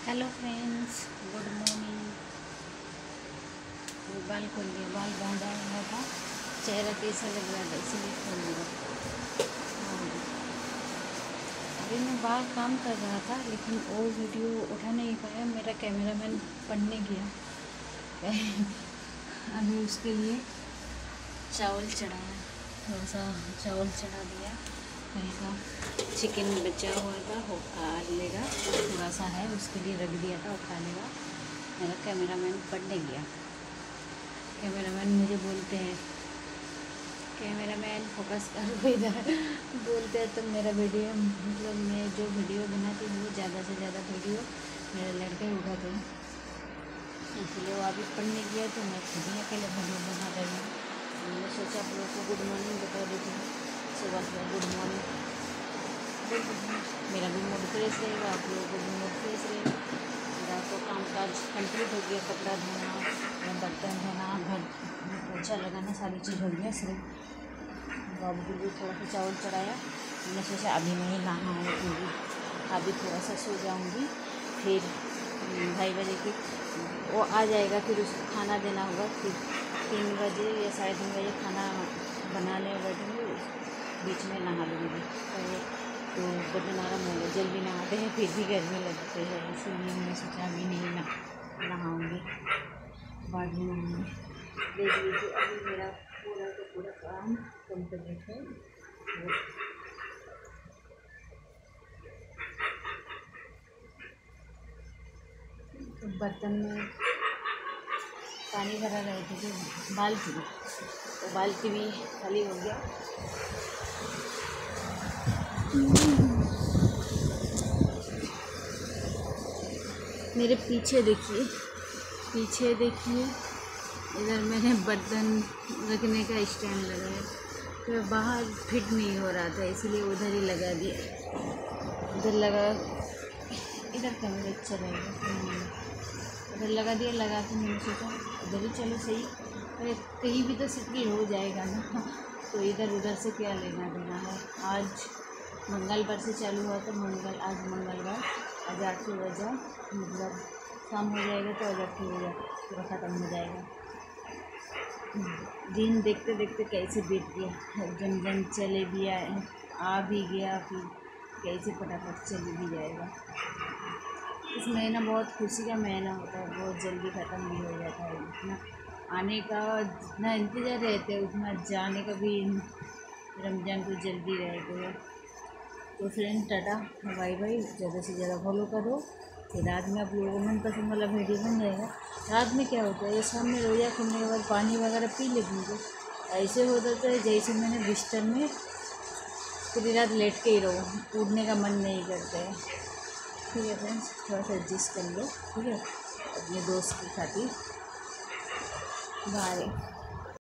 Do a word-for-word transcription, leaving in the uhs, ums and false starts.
Hello friends, good morning. वो बाल खोल दिया, बाल बांधा हुआ था, चेहरा कैसा लग रहा था इसलिए खोल दिया। हाँ, अभी मैं बाहर काम कर रहा था लेकिन वो वीडियो उठा नहीं पाया, मेरा कैमरामैन पढ़ने गया। अभी उसके लिए चावल चढ़ाया, थोड़ा सा चावल चढ़ा दिया। हल्का चिकन बचा हुआ था, वो खा लेगा, थोड़ा सा है उसके लिए रख दिया था, वो खा लेगा। मेरा कैमरामैन पढ़ने गया। कैमरामैन मुझे बोलते हैं, कैमरामैन फोकस करो इधर, बोलते हैं तो मेरा वीडियो मतलब मैं जो वीडियो बनाती हूँ ज़्यादा से ज़्यादा वीडियो मेरे लड़के उठाते हैं, इसलिए वो अभी पढ़ने गया तो मैं खुद ही अकेले वीडियो बना रही हूँ। मैंने सोचा आप लोगों को गुड मॉर्निंग बता देती हूँ, सुबह सुबह गुड मॉर्निंग। मेरा भी मूड फ्रेश रहेगा, आप लोगों को भी मूड फ्रेश रहेगा। मेरा तो काम काज कंप्लीट हो गया, कपड़ा धोना, बर्तन धोना, घर पोछा लगाना, सारी चीज़ हो गया। सिर्फ बाबू के लिए थोड़ा सा चावल चढ़ाया। मैंने सोचा अभी नहीं लाना है क्योंकि अभी थोड़ा सा सो जाऊँगी, फिर ढाई बजे की वो आ जाएगा, फिर उसको खाना देना होगा। फिर तीन बजे या साढ़े तीन बजे खाना बनाने बैठूँगी, बीच में नहा लूँगी तो बदन आराम होगा। जल्दी नहाते हैं फिर भी गर्मी लगती है, इसीलिए मैंने सोचा अभी नहीं ना नहाऊँगी, बाद में नहाऊँगी। देख लीजिए अभी मेरा पूरा का पूरा काम कंप्लीट है। तो बर्तन में पानी भरा रहे थे जो बाल्टी में, तो बाल्टी भी खाली हो गया। मेरे पीछे देखिए, पीछे देखिए, इधर मैंने बर्तन रखने का स्टैंड लगाया, तो बाहर फिट नहीं हो रहा था इसलिए उधर ही लगा दिया। उधर लगा, इधर कैमरे चलेगा, उधर लगा दिया। लगा के मैंने सोचा उधर ही चलो सही, अरे कहीं भी तो सेटल हो जाएगा ना, तो इधर उधर से क्या लेना देना है। आज मंगलवार से चालू हुआ तो मंगल आज मंगलवार आज आठ बजे मतलब शाम हो जाएगा, तो आज आठ बजे पूरा ख़त्म हो जाएगा। दिन देखते देखते कैसे बीत गया, जम जम चले भी आए, आ भी गया, फिर कैसे फटाफट चले भी जाएगा। इस महीना बहुत खुशी का महीना होता है, बहुत जल्दी ख़त्म भी हो जाता है। इतना आने का जितना इंतज़ार रहते हैं उतना जाने का भी, रमज़ान को जल्दी रहते हैं। तो फ्रेंड टाटा बाय बाय, ज़्यादा से ज़्यादा फॉलो करो। फिर रात में आप लोगों को मनपसंद वाला वीडियो बन जाएगा। रात में क्या होता है, ये शाम में रोज़ा खोलने के बाद पानी वगैरह पी लेती हूँ, ऐसे हो जाता है जैसे मैंने बिस्तर में पूरी रात लेट के ही रहो, उठने का मन नहीं करता है। ठीक है फ्रेंड्स, थोड़ा सा एडजस्ट कर लो, ठीक है, अपने दोस्त की खातिर। बाय।